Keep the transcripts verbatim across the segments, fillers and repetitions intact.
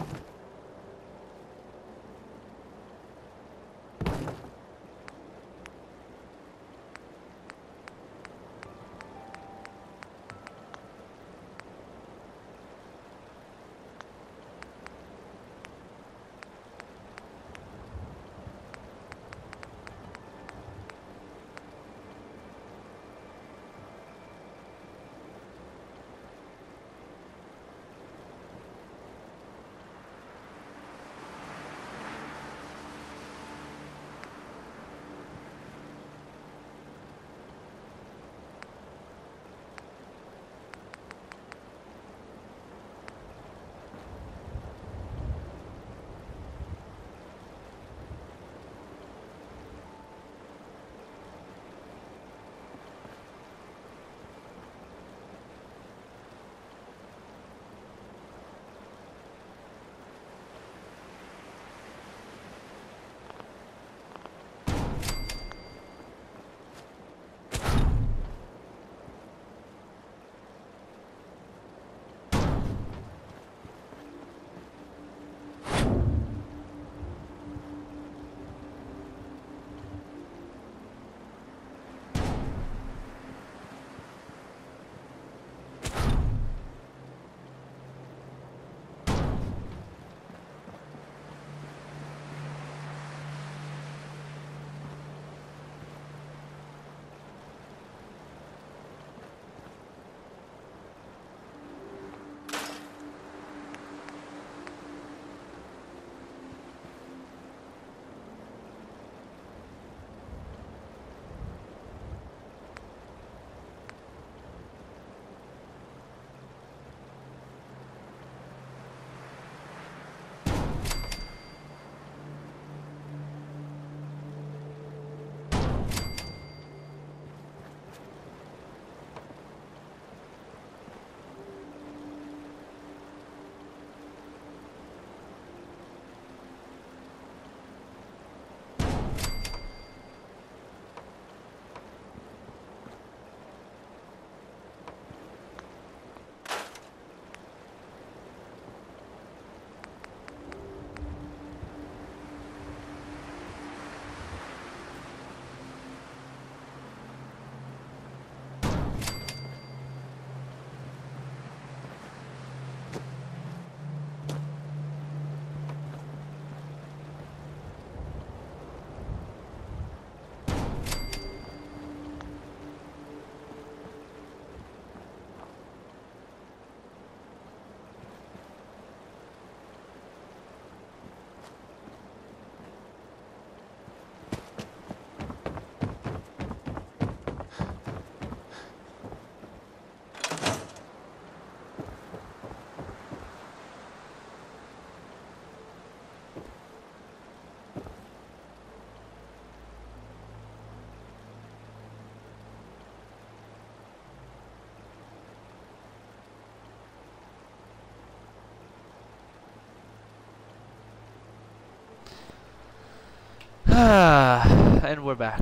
And we're back.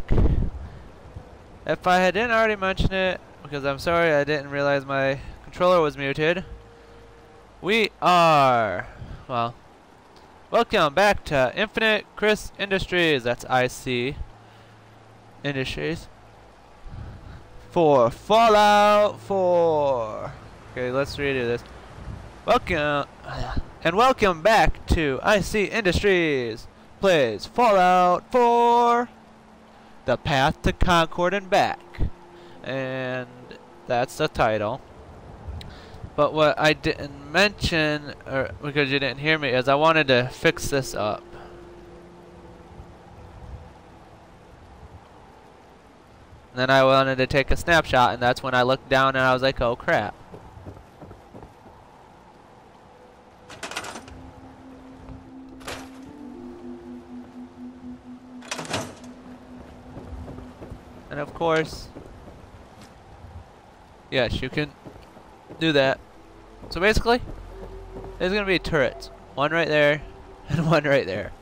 If I didn't already mention it, because I'm sorry I didn't realize my controller was muted, we are, well, welcome back to Infinite Chris Industries, that's I C Industries, for Fallout four. Okay, let's redo this. Welcome, and welcome back to I C Industries plays Fallout four, The Path to Concord and Back. And that's the title. But what I didn't mention, or because you didn't hear me, is I wanted to fix this up. And then I wanted to take a snapshot, and that's when I looked down and I was like, oh crap. And of course, yes, you can do that. So basically, there's gonna be turrets. One right there, and one right there.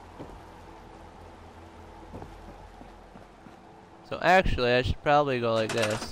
So actually, I should probably go like this.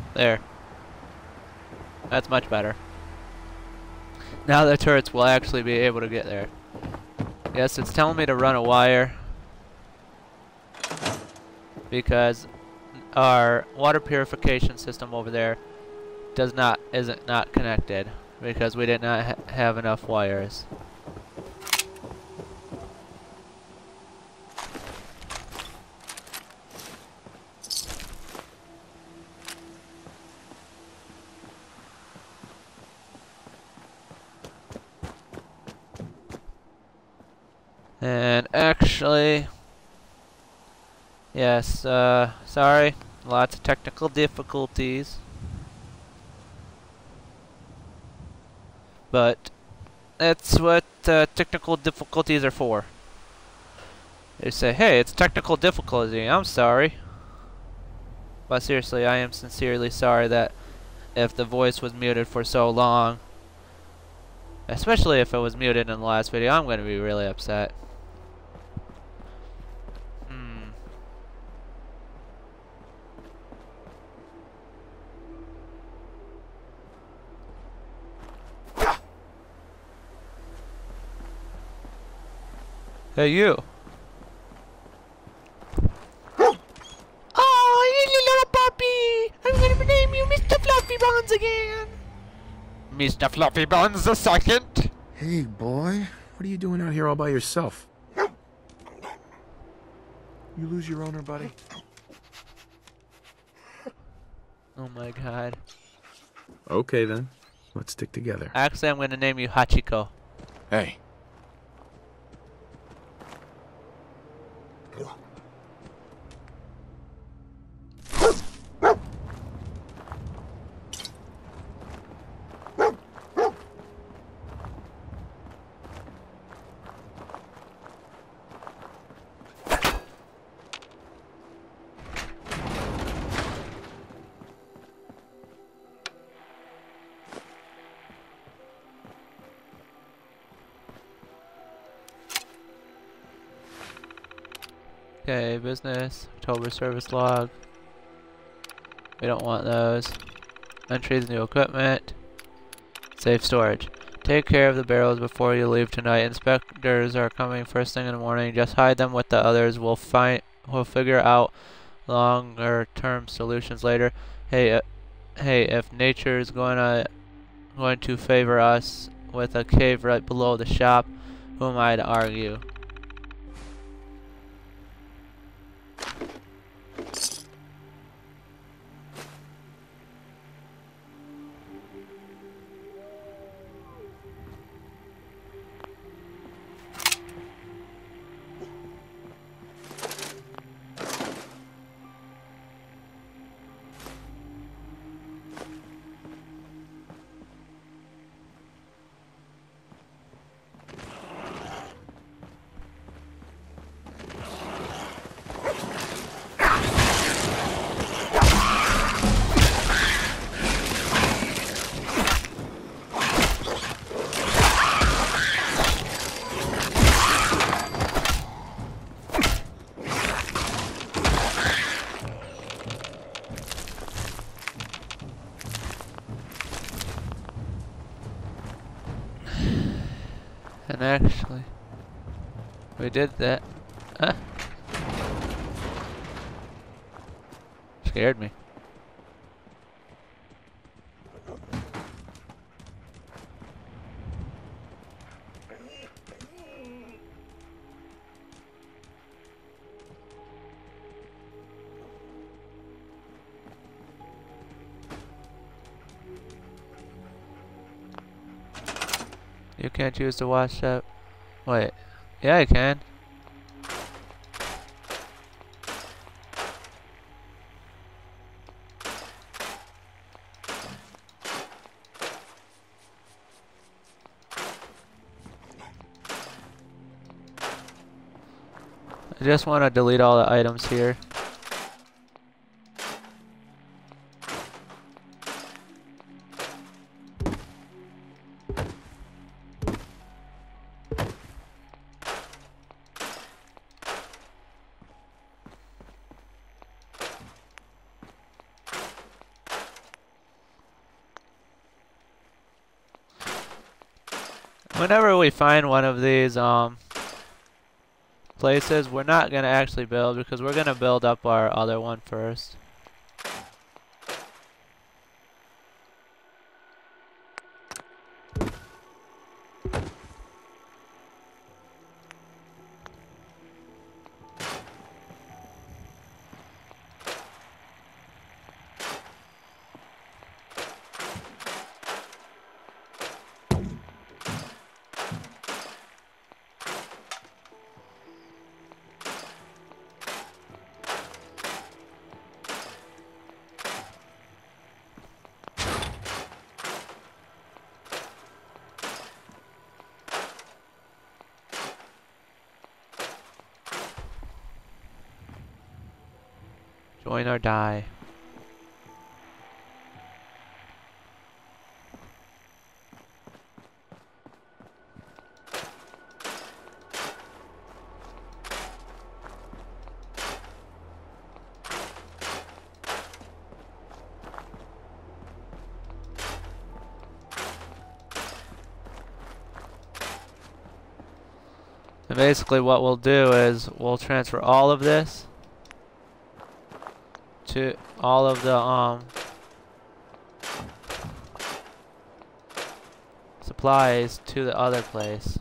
There. That's much better. Now the turrets will actually be able to get there. Yes, it's telling me to run a wire because our water purification system over there does not isn't not connected because we did not ha have enough wires. And actually, yes, uh, sorry, lots of technical difficulties. But that's what uh, technical difficulties are for. They say, hey, it's technical difficulty, I'm sorry. But seriously, I am sincerely sorry that if the voice was muted for so long, especially if it was muted in the last video, I'm going to be really upset. Hmm. Hey, you. Oh, you little puppy! I'm going to name you Mister Fluffy Buns again. Mister Fluffy Buns the second. Hey, boy. What are you doing out here all by yourself? You lose your owner, buddy? Oh my god. Okay, then. Let's stick together. Actually, I'm going to name you Hachiko. Hey. Okay, business, October service log. We don't want those. Entries, new equipment. Safe storage. Take care of the barrels before you leave tonight. Inspectors are coming first thing in the morning. Just hide them with the others. We'll find. We'll figure out longer-term solutions later. Hey, uh, hey, if nature is going to going to favor us with a cave right below the shop, who am I to argue? And actually, we did that. Huh? Scared me. You can't use the watch that. Wait. Yeah, I can. I just want to delete all the items here. Whenever we find one of these um places, we're not gonna actually build because we're gonna build up our other one first. Join or die. And basically what we'll do is we'll transfer all of this to all of the um supplies to the other place.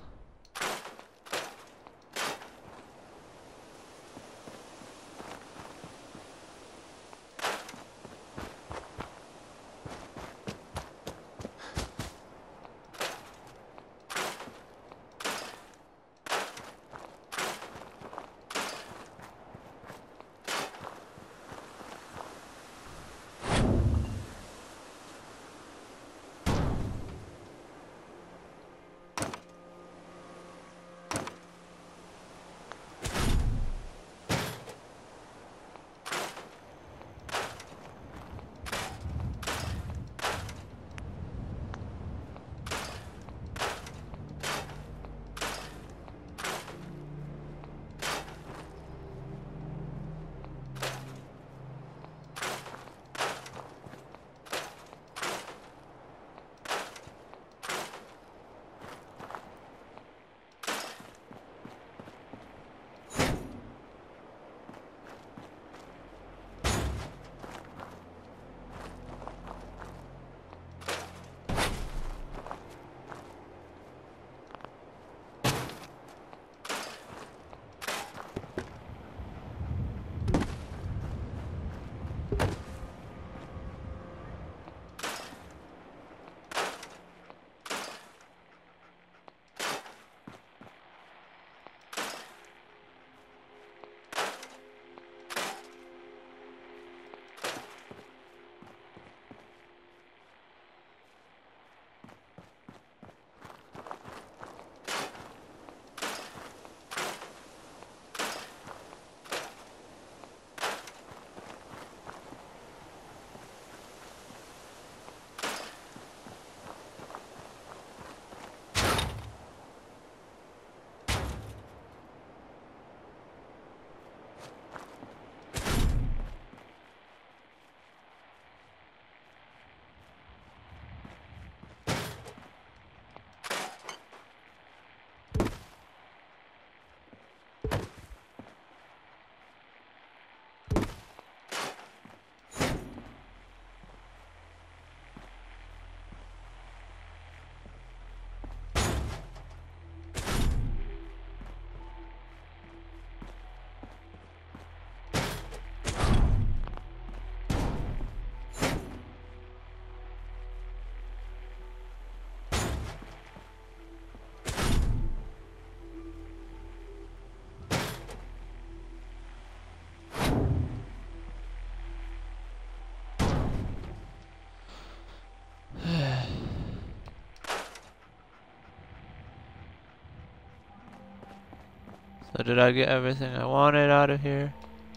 So did I get everything I wanted out of here?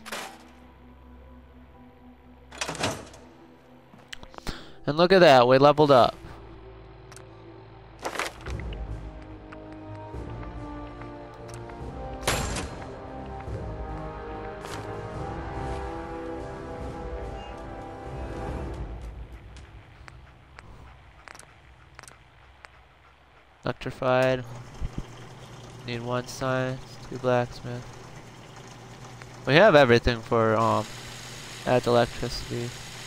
And look at that, we leveled up. Electrified. Need one science, two blacksmith. We have everything for um add electricity.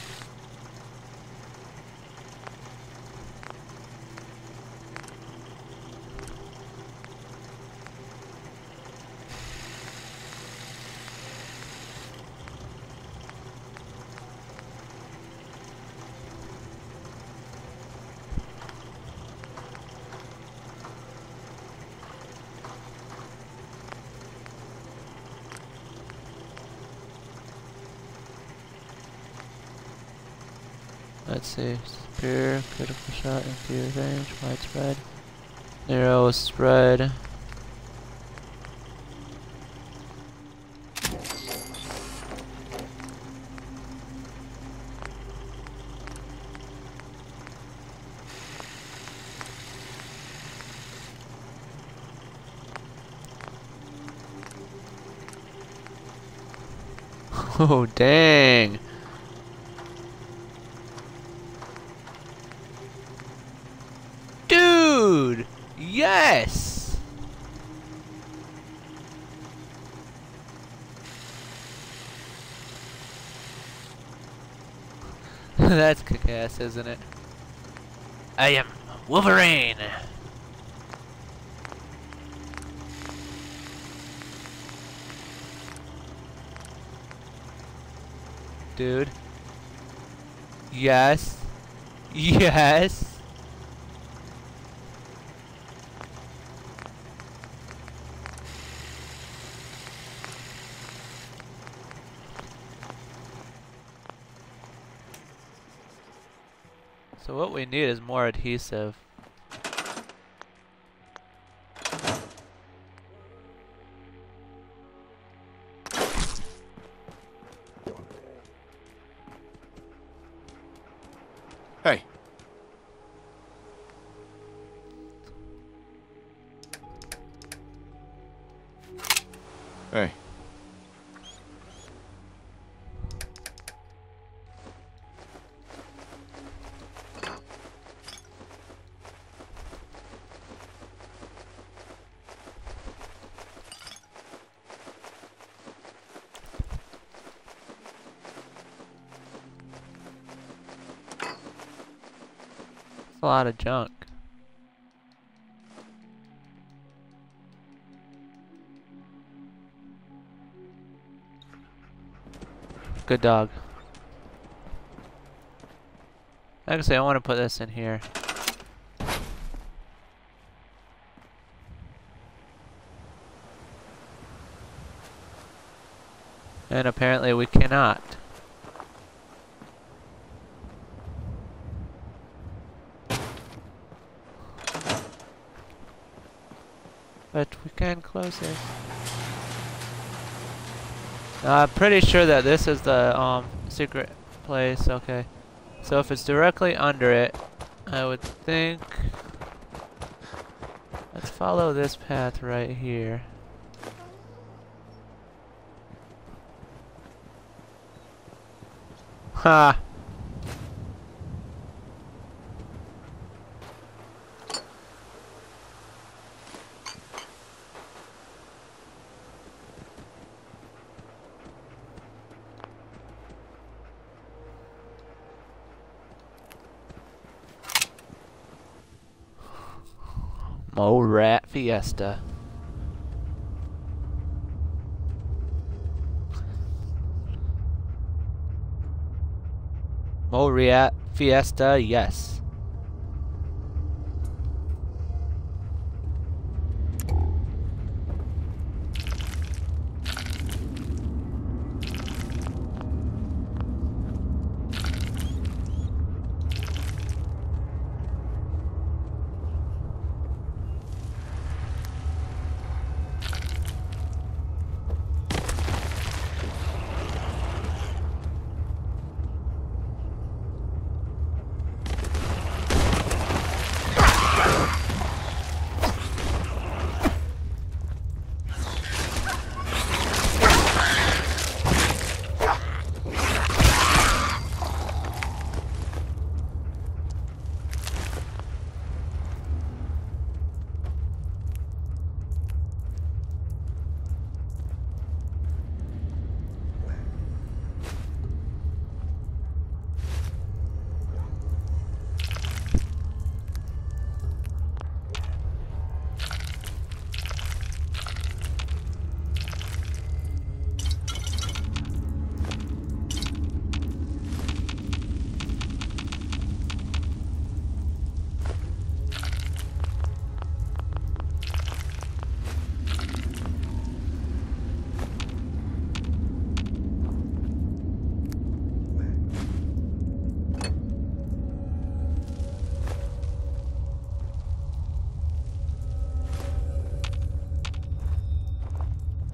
Let's see, spear, critical shot, inferior range, widespread, narrow spread. Oh, dang. Dude! Yes! That's kick-ass, isn't it? I am Wolverine! Dude. Yes. Yes. So what we need is more adhesive. Hey. Hey. A lot of junk. Good dog. Actually, I want to put this in here. And apparently we cannot. But we can close it. Uh, I'm pretty sure that this is the um secret place. Okay, so if it's directly under it, I would think. Let's follow this path right here. Ha! Mole Rat Fiesta. Mole Rat Fiesta, yes.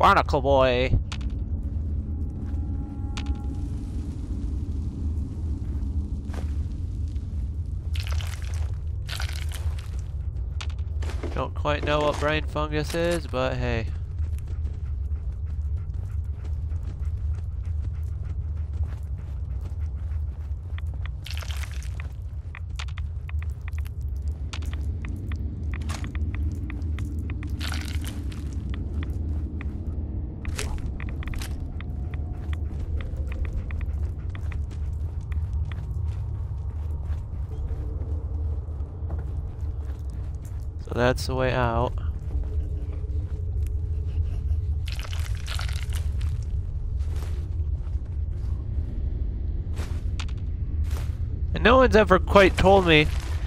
Barnacle boy. Don't quite know what brain fungus is, but hey. So that's the way out. And no one's ever quite told me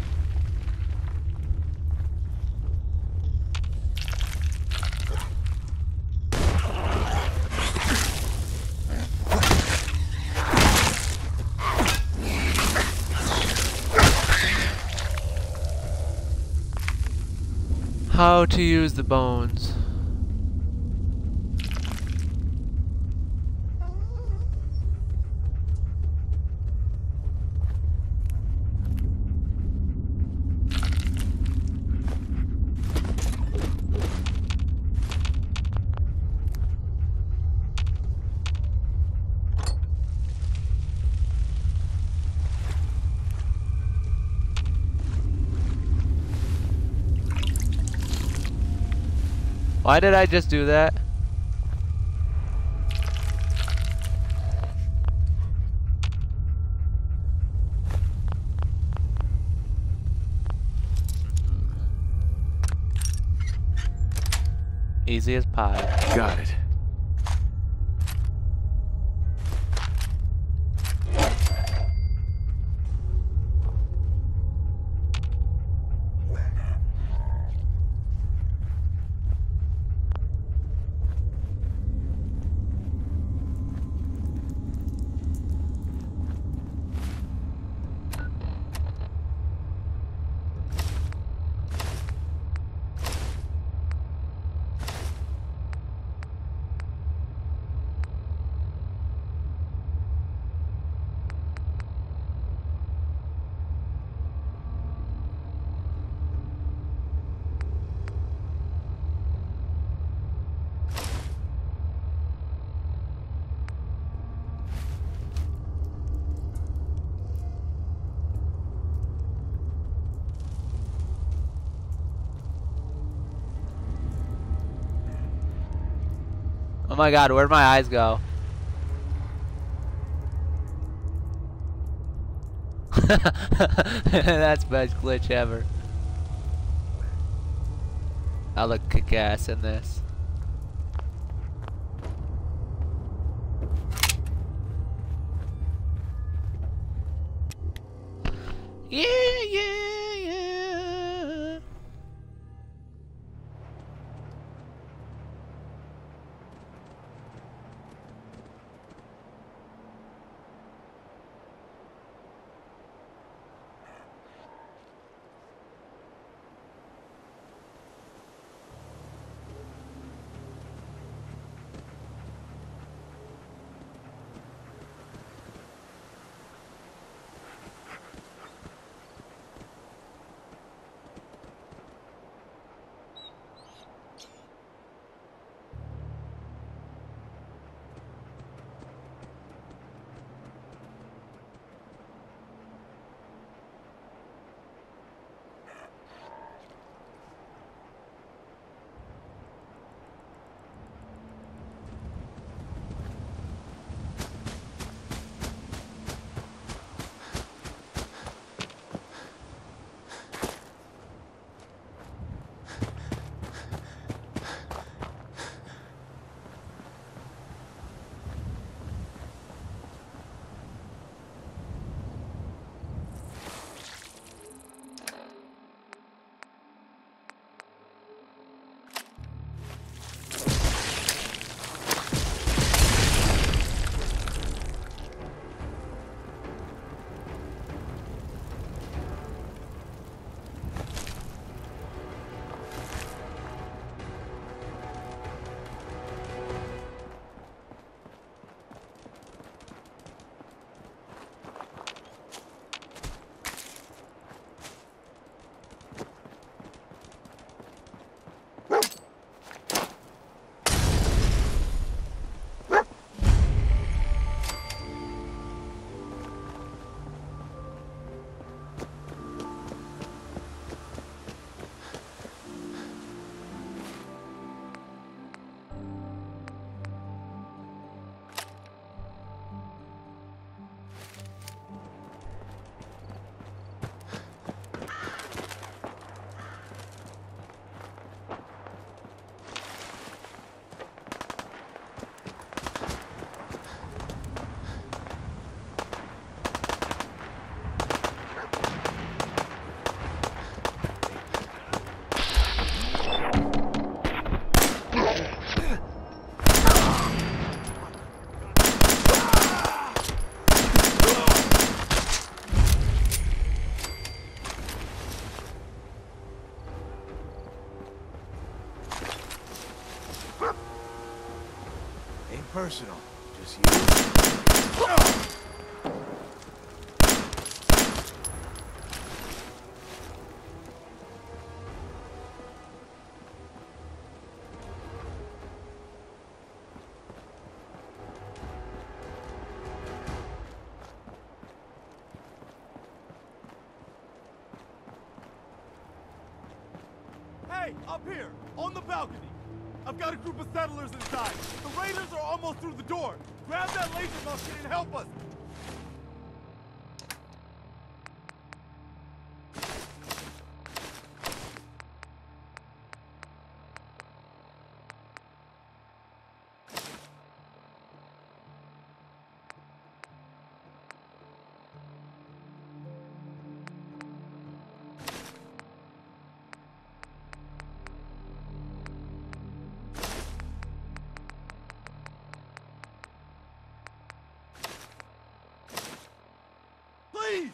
how to use the bones. Why did I just do that? Easy as pie. Got it. Oh my god, where'd my eyes go? That's the best glitch ever. I look kick-ass in this. Yeah, yeah, yeah. personal. Just you. Hey, up here, on the balcony. I've got a group of settlers inside. The raiders are almost through the door. Grab that laser musket and help us. Please!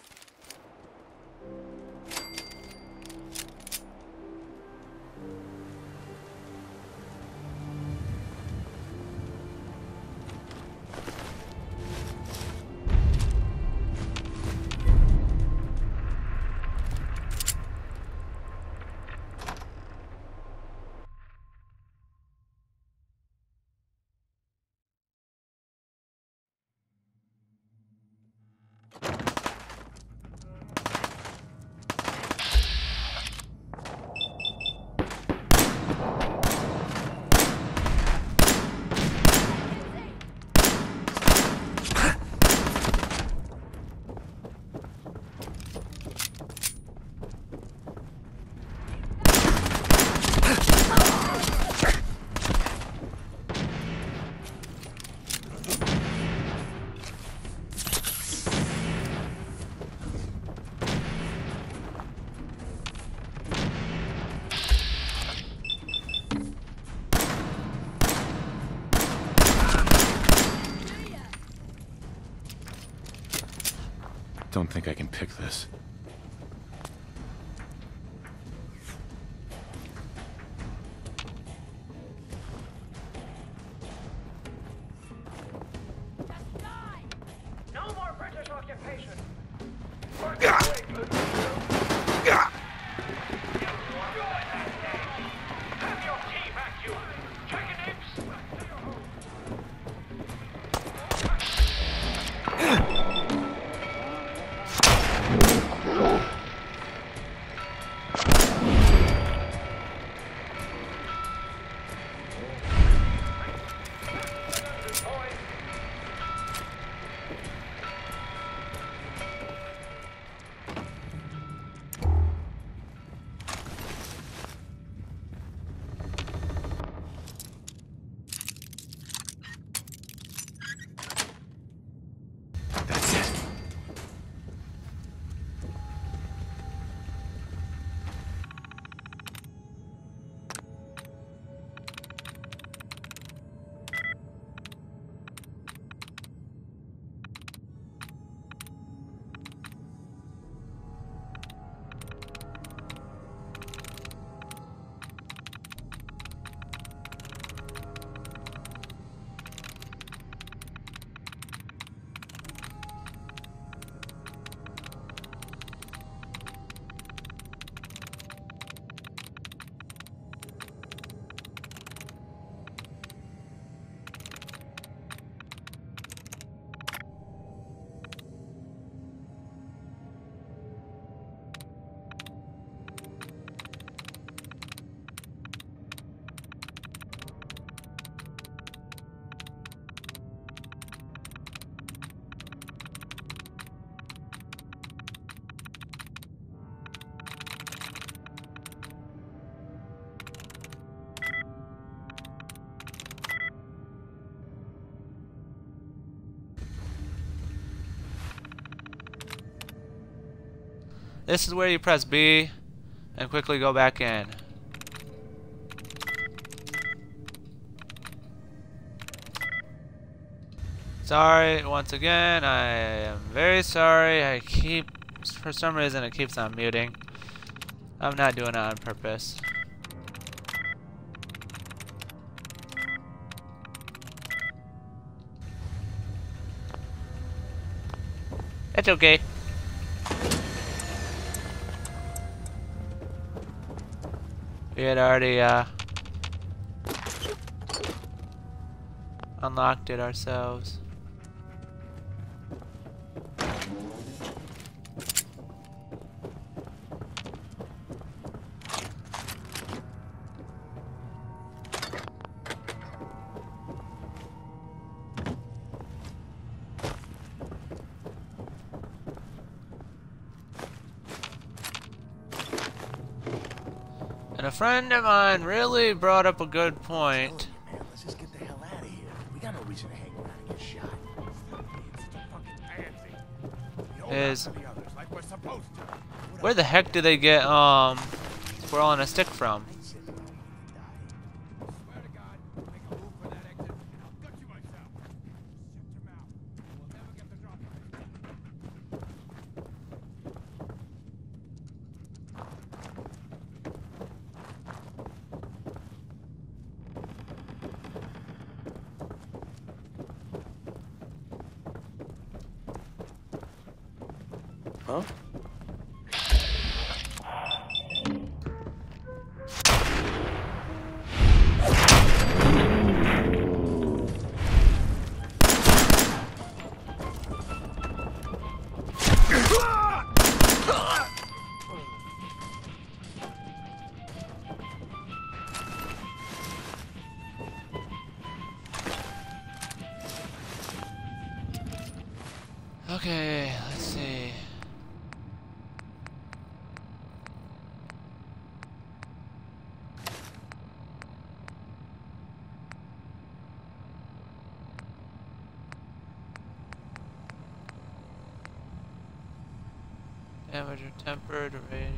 Don't think I can pick this. No more British occupation. Have your tea back, you chicken imps. That's it. This is where you press B and quickly go back in. Sorry, once again, I am very sorry. I keep, for some reason it keeps on muting. I'm not doing it on purpose. That's okay. We had already uh, unlocked it ourselves. And a friend of mine really brought up a good point. Man, let's just get the hell out of here. We got no reason to hang around and get shot. Stop being such a fucking pansy. We owe Is- that to the others like we're supposed to. What Where the heck do they get um squirrel on a stick from? Swear to God, make a move for that exit, and I'll gut you myself. Shut your mouth. We'll never get the drop on it. Huh? Okay, let's see. Damage or tempered rating.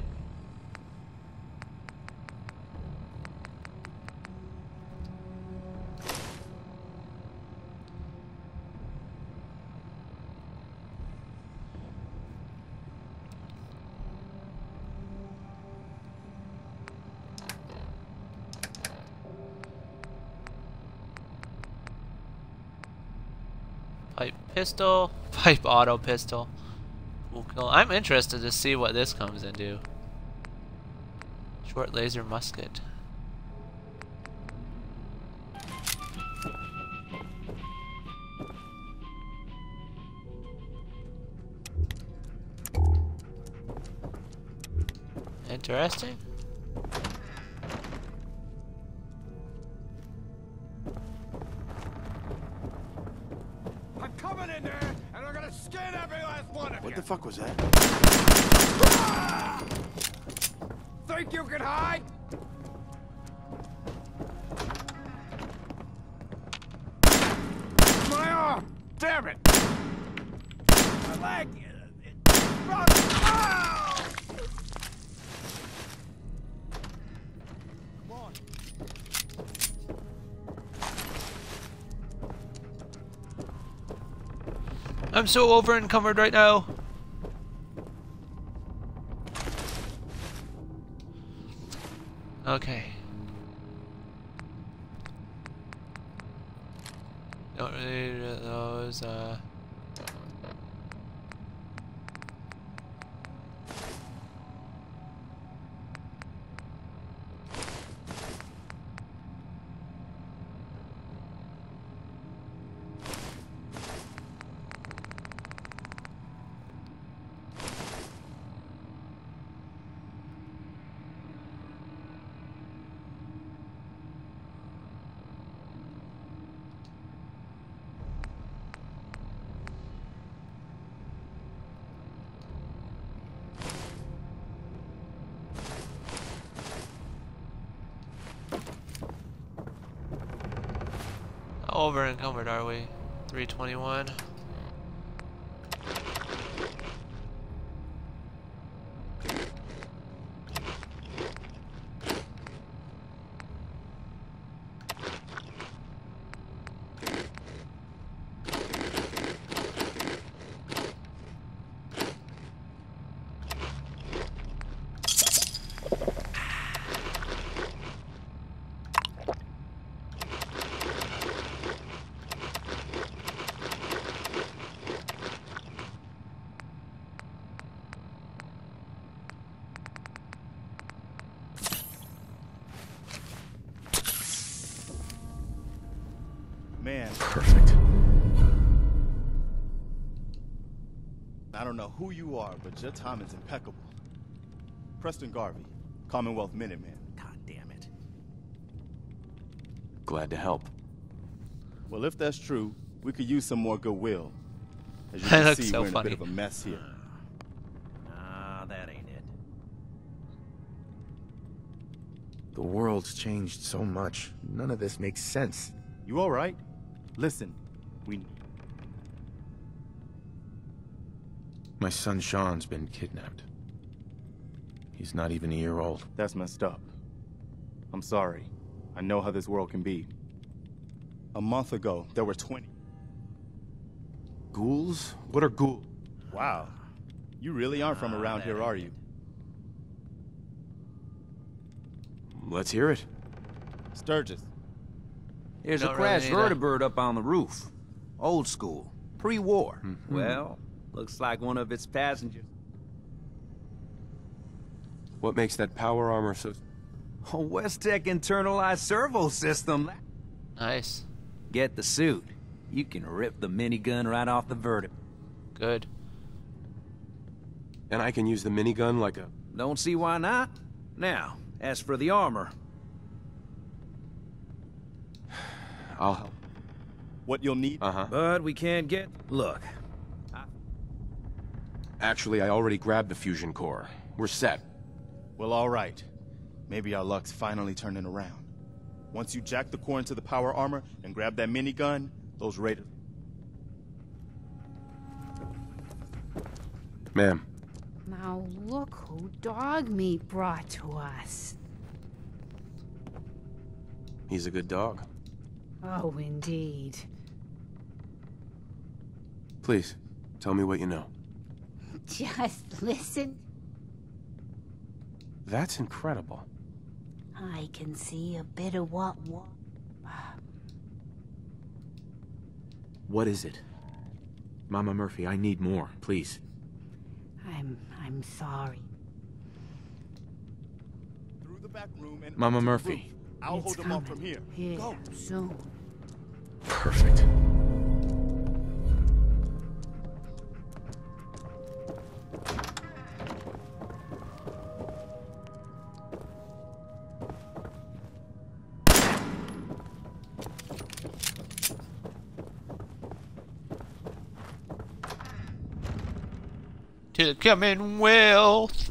Pipe pistol, pipe auto pistol. Cool kill. I'm interested to see what this comes into. Short laser musket. Interesting. I'm coming in there, and I'm gonna skin every last one of What you. the fuck was that? Think you can hide? My arm! Damn it! My leg! It, run! Ow! Come on. I'm so over encumbered right now. Okay. Don't really need those, uh... How over encumbered are we? three twenty-one. don't know who you are, but your timing's impeccable. Preston Garvey, Commonwealth Minuteman. God damn it. Glad to help. Well, if that's true, we could use some more goodwill. As you That can looks see, so we're in a funny. bit of a mess here. Nah, that ain't it. The world's changed so much. None of this makes sense. You all right? Listen, we... My son Sean's been kidnapped. He's not even a year old. That's messed up. I'm sorry. I know how this world can be. A month ago, there were twenty... Ghouls? What are ghouls? Wow. You really aren't from Ah, around that here, ain't are it. you? Let's hear it. Sturgis. There's a Don't really crashed need a- vertibird up on the roof. Old school. Pre-war. Mm-hmm. Well, looks like one of its passengers. What makes that power armor so... A West-Tech internalized servo system. Nice. Get the suit. You can rip the minigun right off the vertibird. Good. And I can use the minigun like a... Don't see why not. Now, as for the armor, I'll help. What you'll need... Uh-huh. but we can't get... Look, Actually, I already grabbed the fusion core. We're set. Well, all right. Maybe our luck's finally turning around. Once you jack the core into the power armor and grab that minigun, those raiders... Ma'am, Now look who dog meat brought to us. he's a good dog. Oh, indeed. Please, tell me what you know. Just listen. That's incredible. I can see a bit of what wa- What is it? Mama Murphy, I need more, please. I'm I'm sorry. Through the back room and... Mama onto the Murphy. roof. I'll It's hold them off coming. from here. Here, Go. soon. Perfect. To the Commonwealth.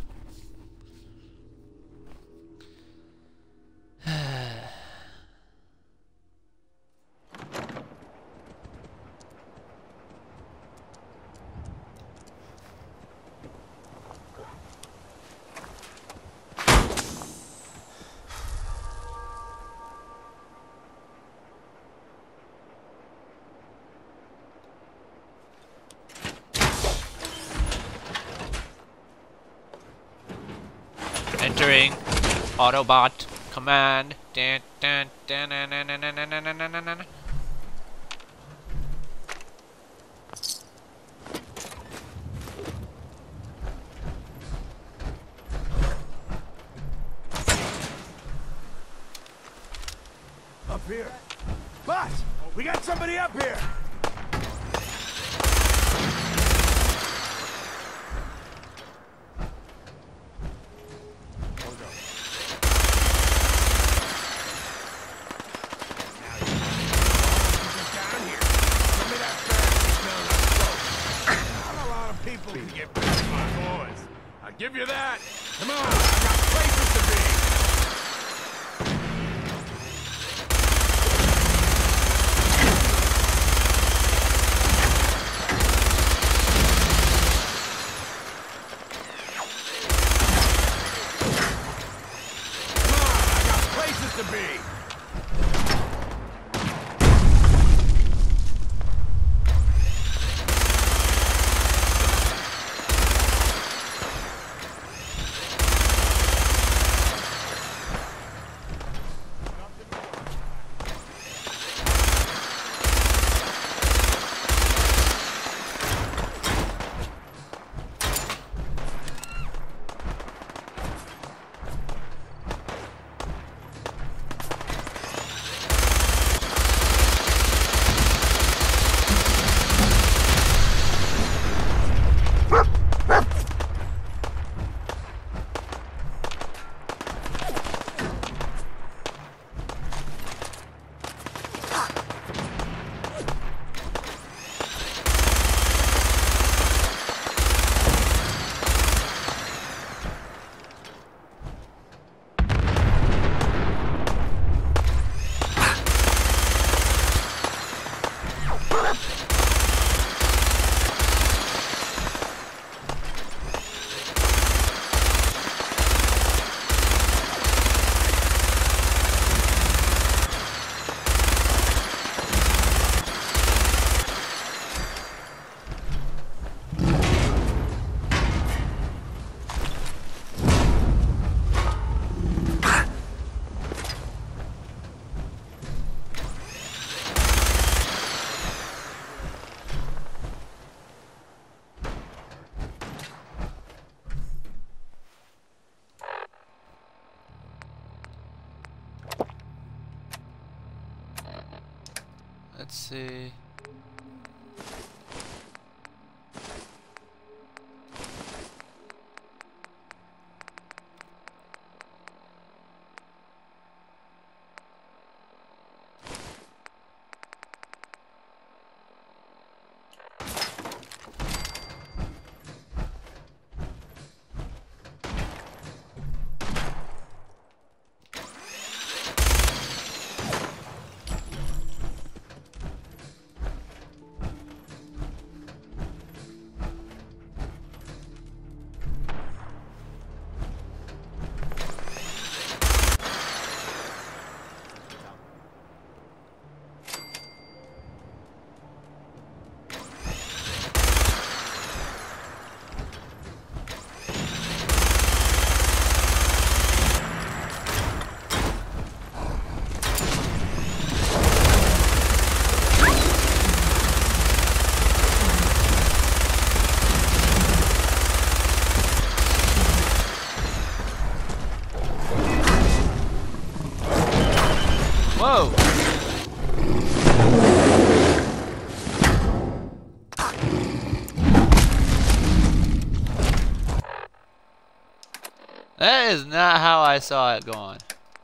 Entering Autobot command. Dun, dun, dun, dun, dun, dun, dun, dun, dun, dun, dun, dun. Up here. Boss, we got somebody up here. People can get rid of my boys. I'll give you that. Come on, I got places to be. Come on, I got places to be. let's see. Whoa! That is not how I saw it going.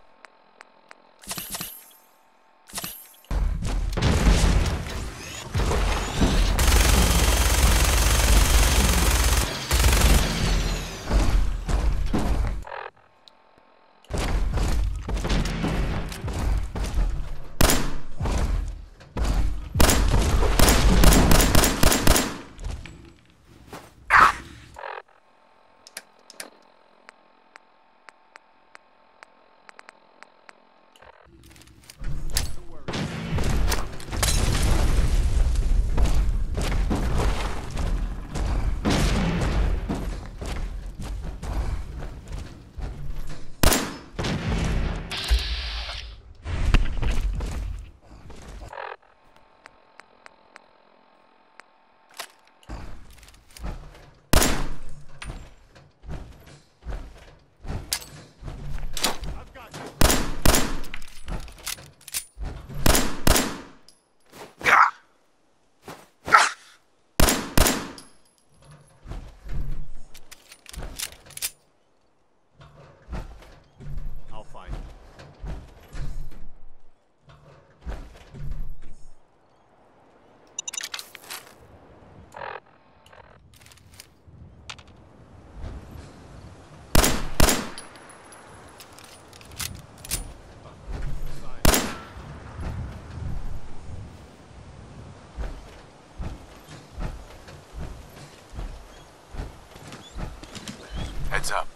Heads up.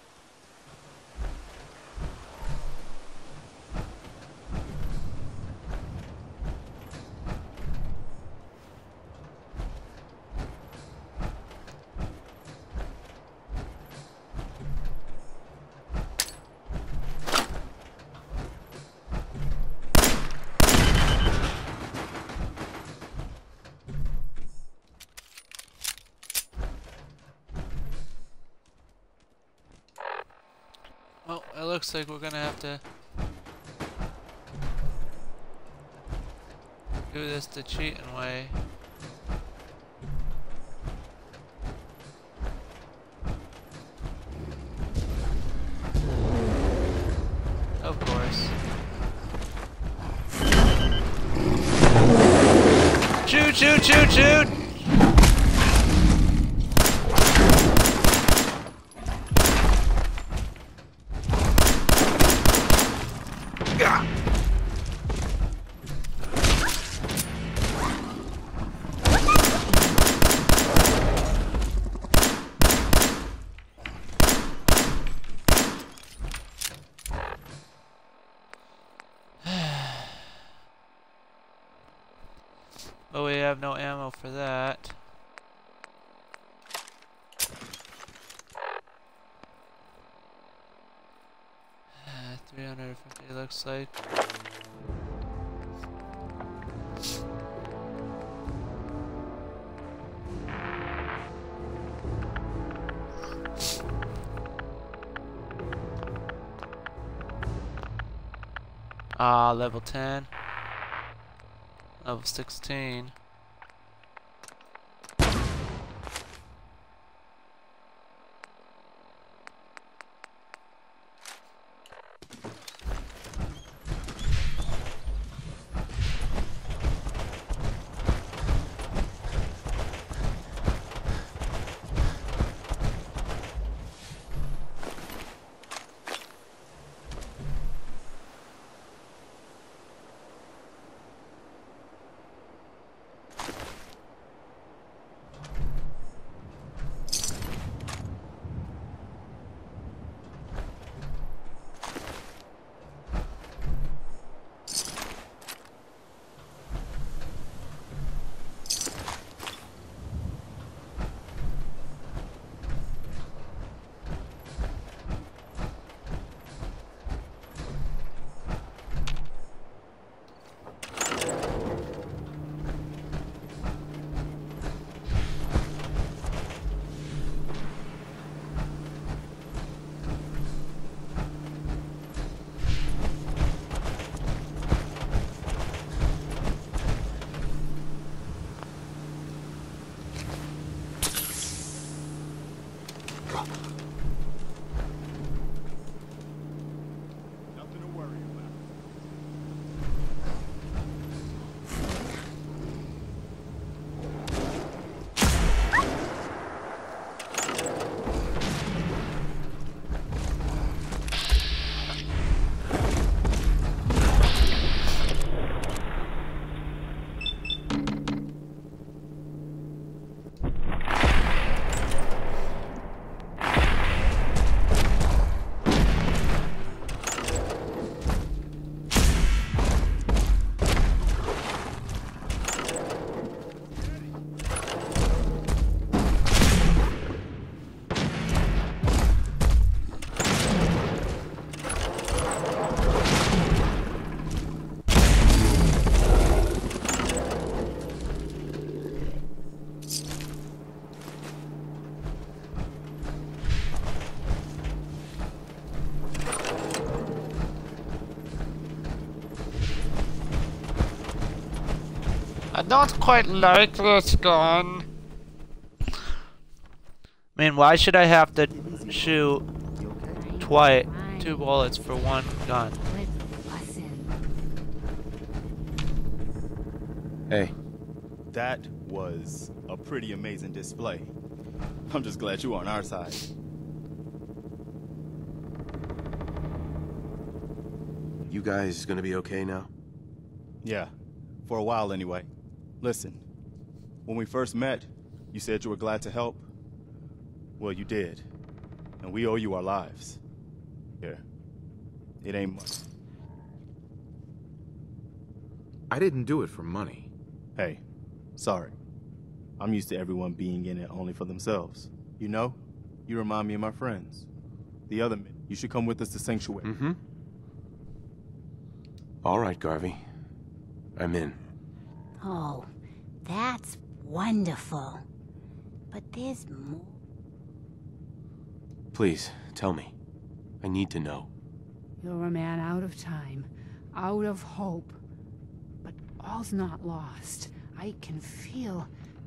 Well, it looks like we're gonna have to do this the cheating way. Of course. Shoot, shoot, shoot, shoot! But we have no ammo for that. three hundred fifty looks like. Ah, level ten. Level sixteen. Nothing to worry about. I don't quite like this gun. I mean, why should I have to shoot twice, two bullets for one gun? Hey. That was a pretty amazing display. I'm just glad you're on our side. You guys gonna be okay now? Yeah, for a while anyway. Listen, when we first met, you said you were glad to help. Well, you did. And we owe you our lives. Here. It ain't much. I didn't do it for money. Hey, sorry. I'm used to everyone being in it only for themselves. You know, you remind me of my friends. The other men. You should come with us to Sanctuary. Mm-hmm. All right, Garvey. I'm in. Oh, that's wonderful. But there's more. Please, tell me. I need to know. You're a man out of time, out of hope. But all's not lost. I can feel...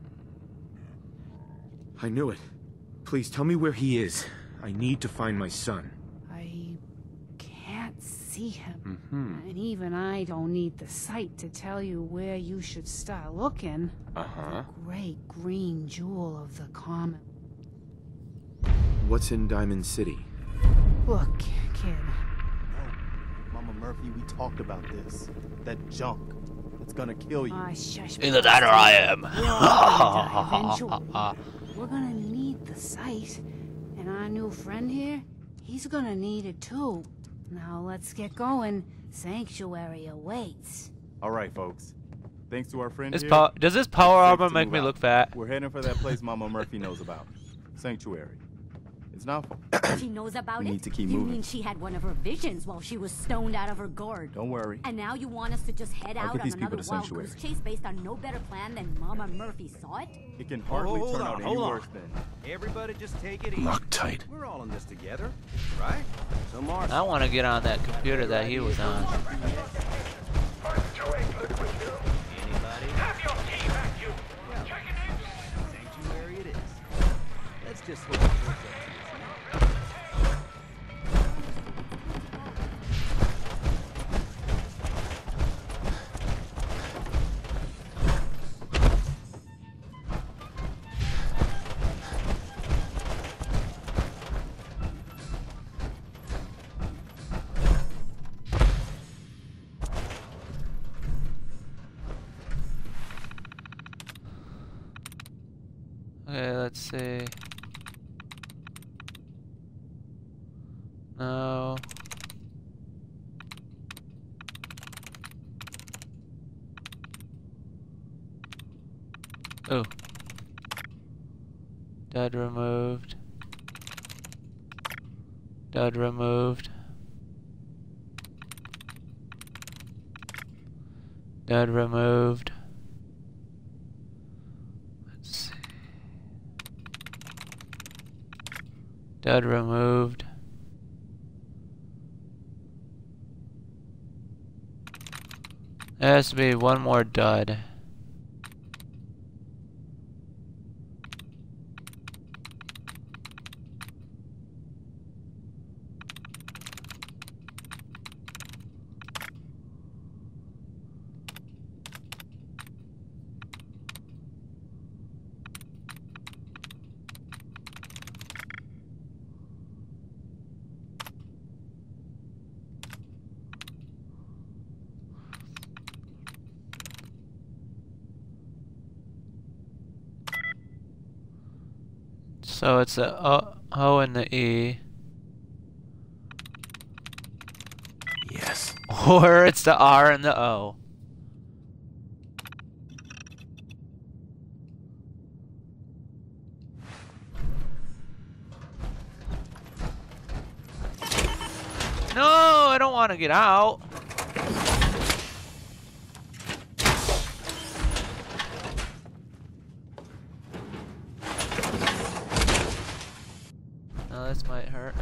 I knew it. Please, tell me where he is. I need to find my son. I can't see him. Mm-hmm. And even I don't need the sight to tell you where you should start looking. Uh-huh. The great green jewel of the comet. What's in Diamond City? Look, kid. Mama Murphy, we talked about this. That junk. It's gonna kill you. Ah, shush. Either that or I am. We're all gonna die eventually. We're gonna need the sight. And our new friend here, he's gonna need it too. Now let's get going. Sanctuary awaits. All right, folks. Thanks to our friend This here. pow does this power it's safe armor to make move me out. look fat? We're heading for that place Mama Murphy knows about. Sanctuary. It's not far. She knows about We it? need to keep you moving. mean she had one of her visions while she was stoned out of her gourd? Don't worry. And now you want us to just head I'll out get on these people another to wild Sanctuary. goose chase based on no better plan than Mama Murphy saw it? It can hardly Hold turn on, out any hold on. worse than. Everybody just take it easy. Loctite. We're all in this together, right? So Mark, I want to get on that computer that he was on. anybody? just hope it works out to his Okay, let's see. No. Oh. Dud removed. Dud removed. Dud removed. Let's see. Dud removed. There has to be one more dud. So it's the O, O and the E. Yes. Or it's the R and the O. No, I don't want to get out. No, this might hurt.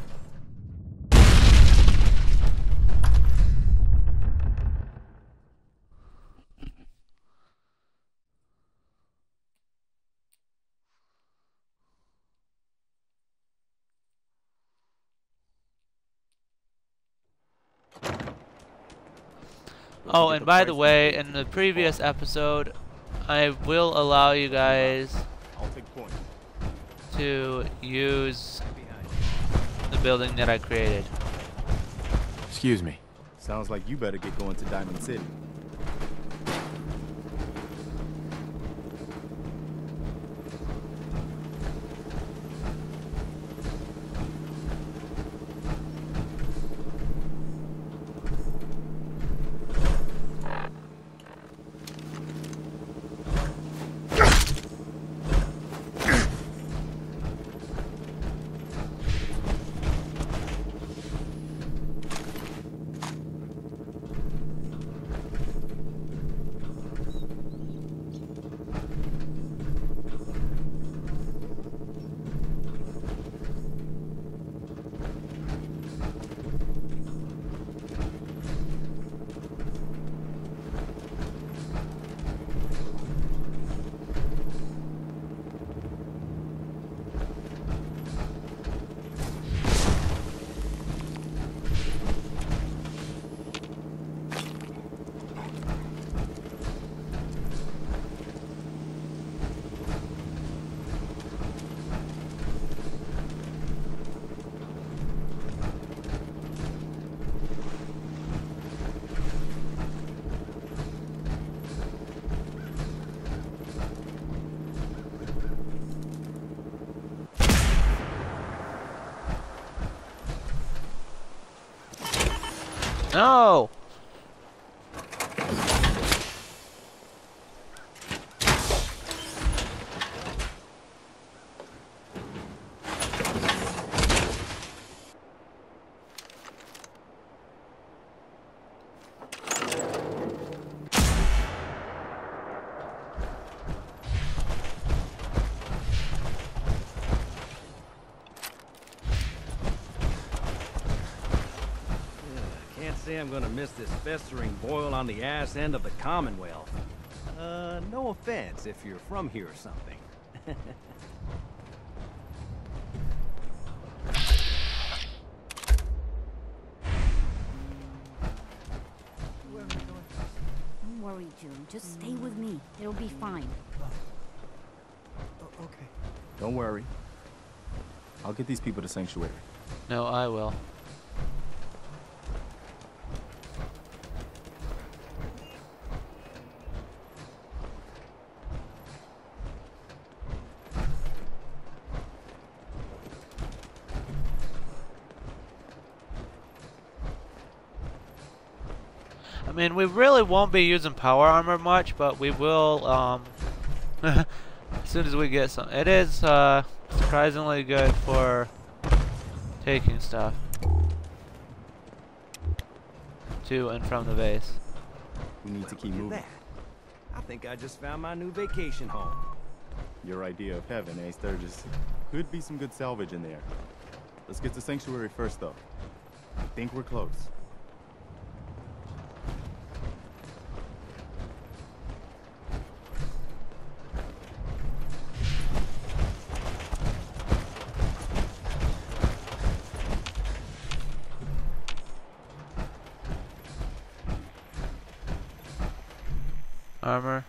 Oh, and by the way, in the previous episode, I will allow you guys I'll take point. to use the building that I created. Excuse me. Sounds like you better get going to Diamond City. No! Say I'm gonna miss this festering boil on the ass end of the Commonwealth. Uh, no offense if you're from here or something. you. Just stay with me. It'll be fine. Okay. Don't worry. I'll get these people to Sanctuary. No, I will. I mean, we really won't be using power armor much, but we will, um, as soon as we get some. It is, uh, surprisingly good for taking stuff to and from the base. We need to keep Look at moving. that. I think I just found my new vacation home. Your idea of heaven, eh, Sturgis? Could be some good salvage in there. Let's get to Sanctuary first, though. I think we're close. Armor.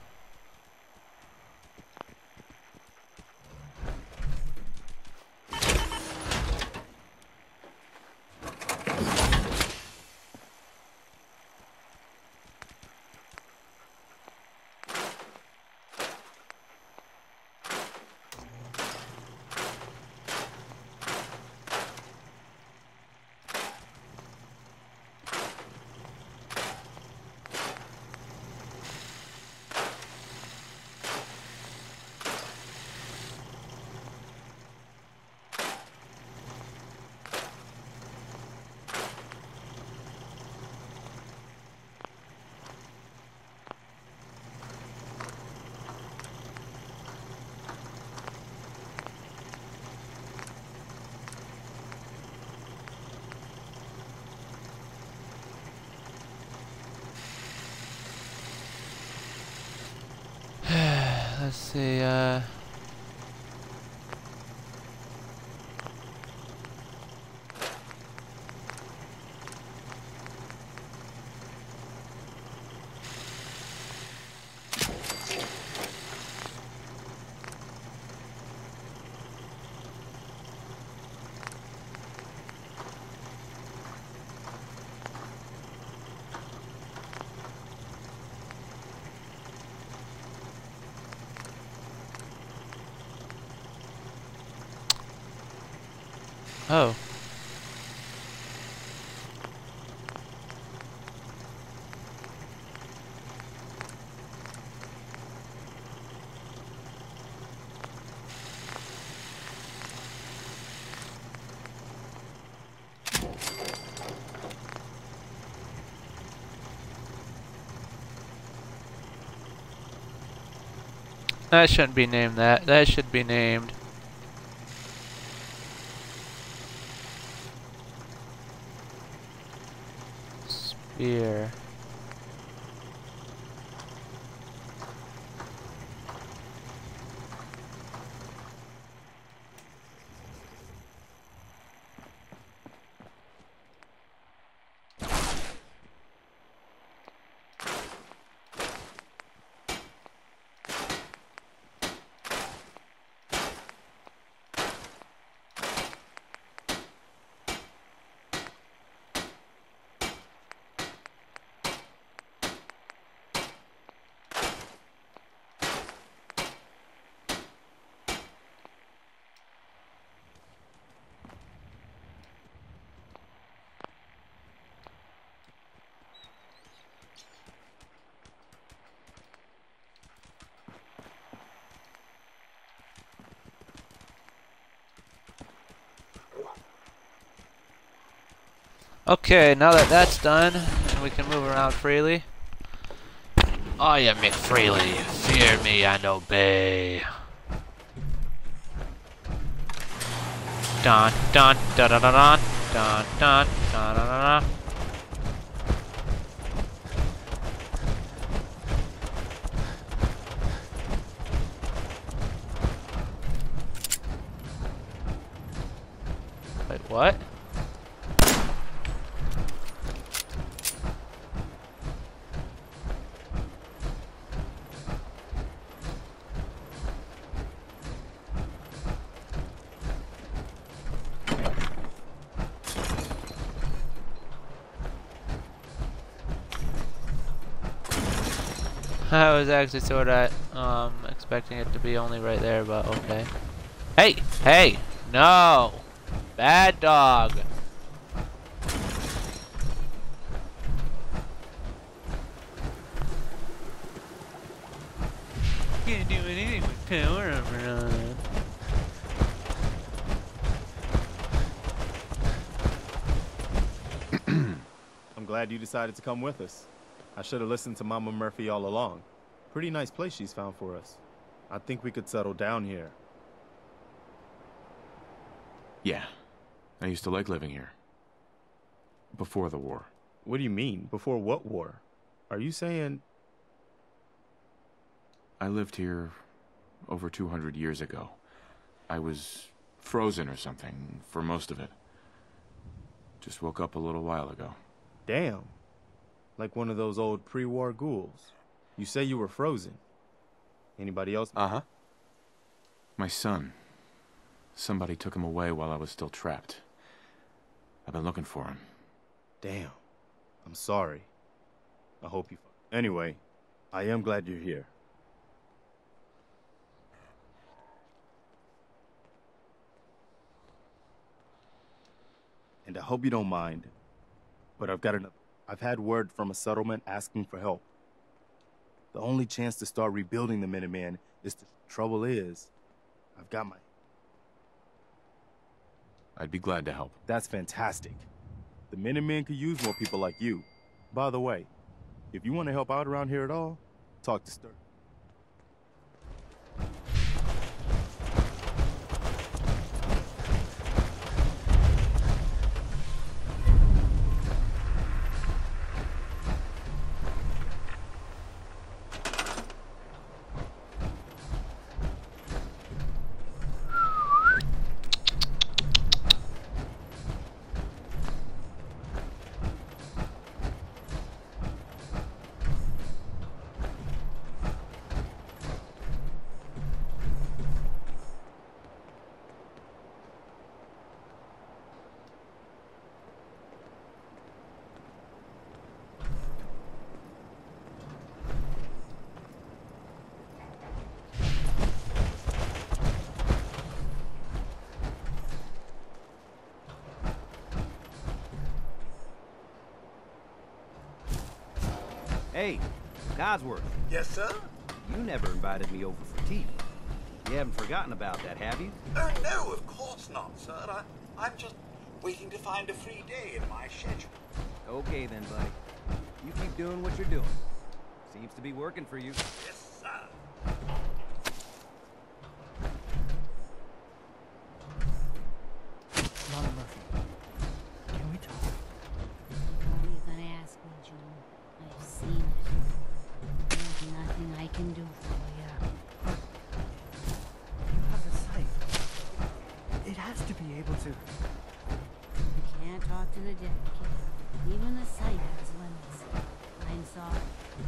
Let's see, uh... Oh. That shouldn't be named that. That should be named Spear. Okay, now that that's done, and we can move around freely. I am McFreely. Fear me and obey. Dun dun dun dun dun dun dun dun dun dun. Wait, what? I was actually sort of um, expecting it to be only right there, but okay. Hey! Hey! No! Bad dog! Can't do anything with power armor on. I'm glad you decided to come with us. I should have listened to Mama Murphy all along. Pretty nice place she's found for us. I think we could settle down here. Yeah. I used to like living here. Before the war. What do you mean? Before what war? Are you saying... I lived here over two hundred years ago. I was frozen or something for most of it. Just woke up a little while ago. Damn. Like one of those old pre-war ghouls. You say you were frozen. Anybody else? Uh-huh. My son. Somebody took him away while I was still trapped. I've been looking for him. Damn. I'm sorry. I hope you... Anyway, I am glad you're here. And I hope you don't mind, but I've got another... I've had word from a settlement asking for help. The only chance to start rebuilding the Minutemen is to... Trouble is, I've got my... I'd be glad to help. That's fantastic. The Minutemen could use more people like you. By the way, if you want to help out around here at all, talk to Sturgis. Hey, Codsworth. Yes, sir? You never invited me over for tea. You haven't forgotten about that, have you? Oh, no, of course not, sir. I, I'm just waiting to find a free day in my schedule. Okay then, buddy. You keep doing what you're doing. Seems to be working for you. Yes, sir. Mama Murphy, can we talk? What are you gonna ask me, June? I've seen it. There's nothing I can do for you. You have the sight. It has to be able to. You can't talk to the dead, kid. Even the sight has limits. I'm sorry.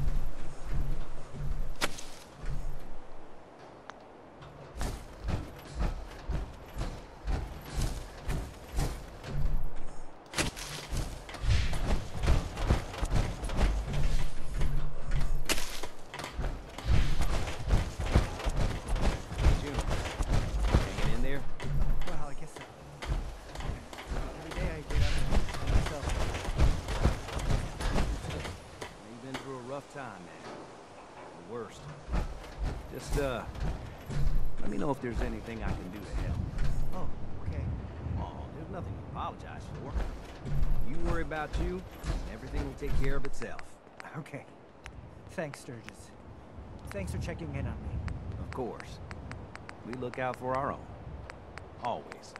If there's anything I can do to help. Oh, okay. Oh, there's nothing to apologize for. You worry about you, and everything will take care of itself. Okay. Thanks, Sturgis. Thanks for checking in on me. Of course. We look out for our own. Always.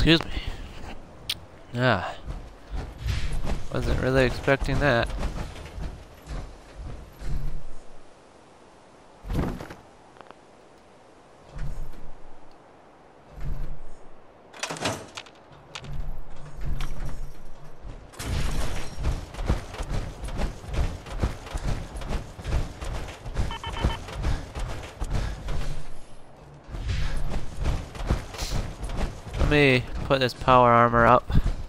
Excuse me. Yeah. Wasn't really expecting that. Let me put this power armor up.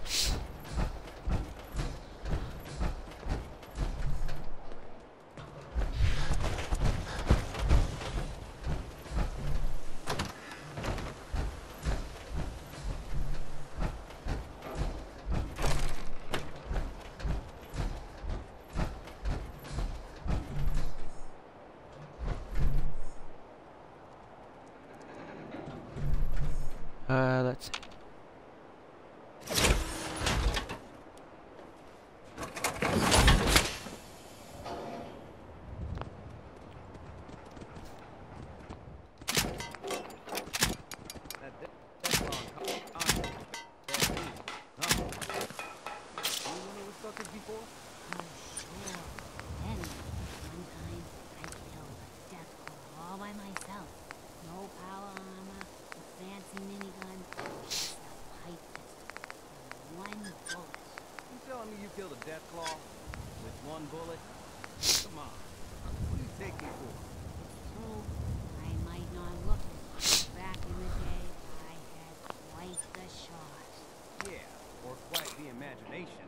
Uh, let's see. You killed a Deathclaw with one bullet? Come on. What do you take me for? Oh, I might not look it. Back in the day, I had quite the shot. Yeah, or quite the imagination.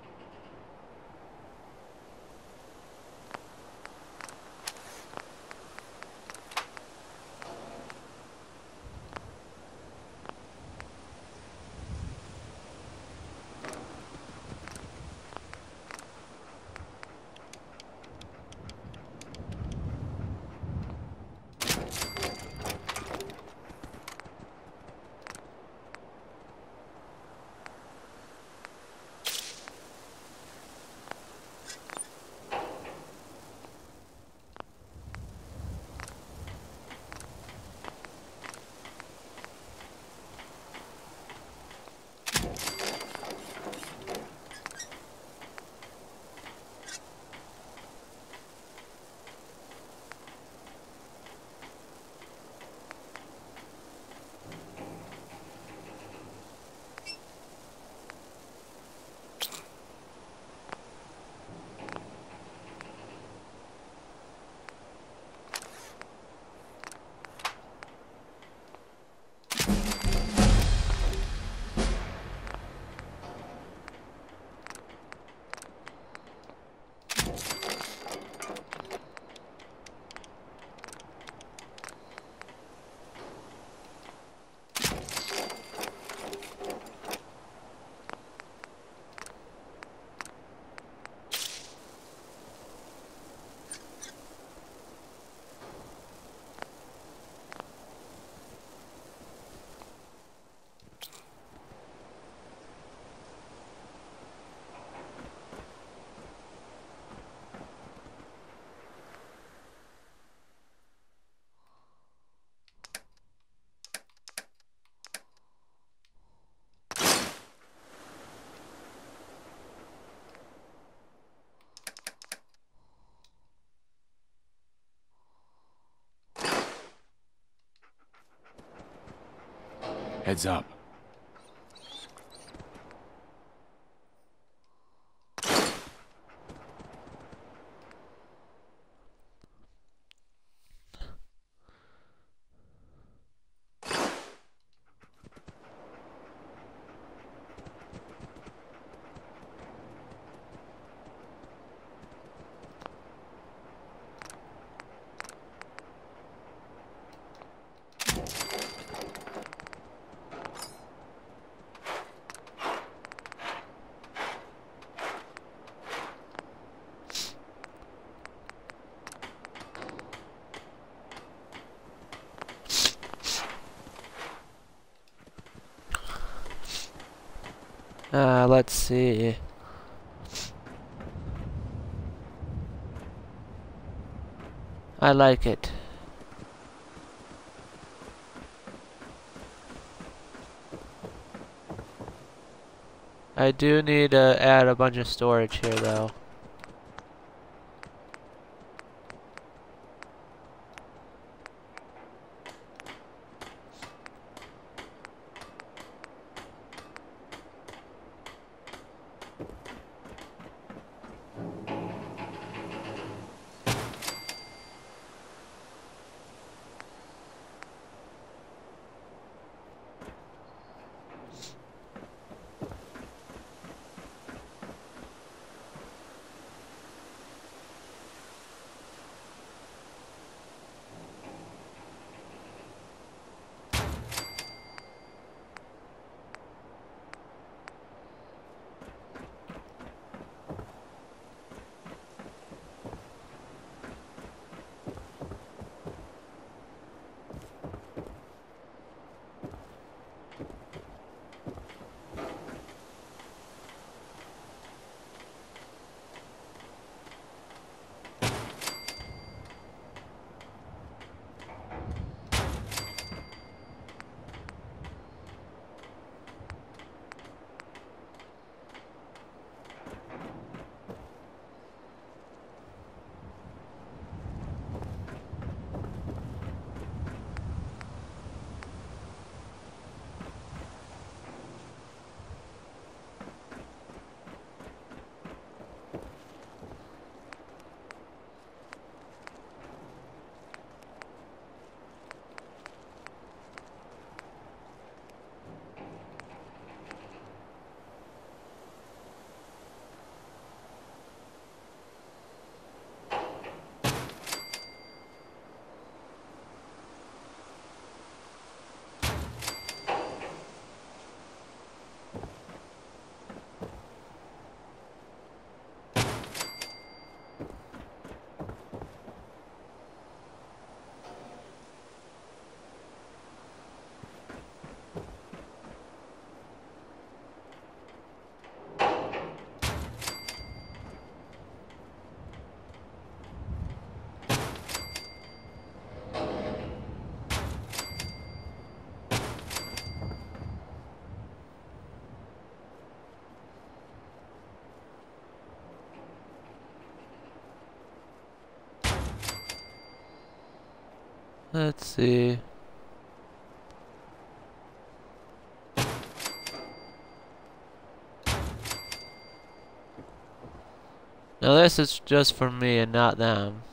Heads up. Uh, let's see. I like it. I do need to add a bunch of storage here though. Let's see. Now this is just for me and not them.